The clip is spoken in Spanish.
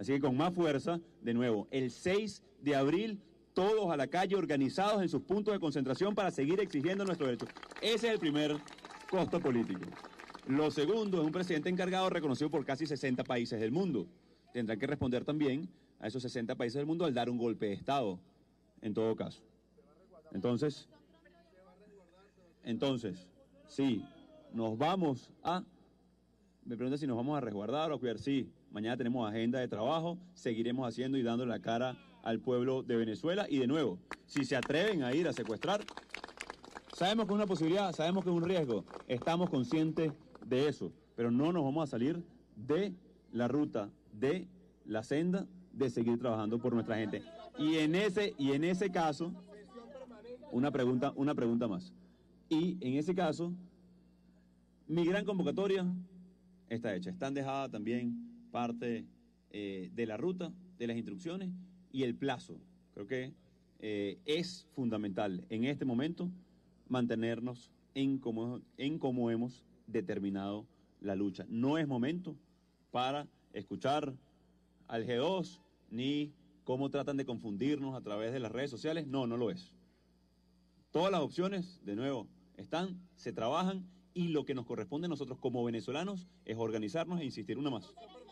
Así que con más fuerza, de nuevo, el 6 de abril, todos a la calle, organizados en sus puntos de concentración para seguir exigiendo nuestros derechos. Ese es el primer costo político. Lo segundo es un presidente encargado reconocido por casi 60 países del mundo. Tendrá que responder también a esos 60 países del mundo al dar un golpe de Estado, en todo caso. Entonces, sí, nos vamos a... Me pregunta si nos vamos a resguardar o a cuidar. Sí, mañana tenemos agenda de trabajo, seguiremos haciendo y dando la cara al pueblo de Venezuela. Y de nuevo, si se atreven a ir a secuestrar, sabemos que es una posibilidad, sabemos que es un riesgo, estamos conscientes de eso, pero no nos vamos a salir de la ruta, de la senda, de seguir trabajando por nuestra gente. Y en ese caso, una pregunta más. Y en ese caso, mi gran convocatoria está hecha. Están dejadas también parte de la ruta, de las instrucciones y el plazo. Creo que es fundamental en este momento mantenernos en cómo hemos determinado la lucha. No es momento para escuchar al G2 ni cómo tratan de confundirnos a través de las redes sociales. No, no lo es. Todas las opciones, de nuevo, están, se trabajan y lo que nos corresponde a nosotros como venezolanos es organizarnos e insistir una más.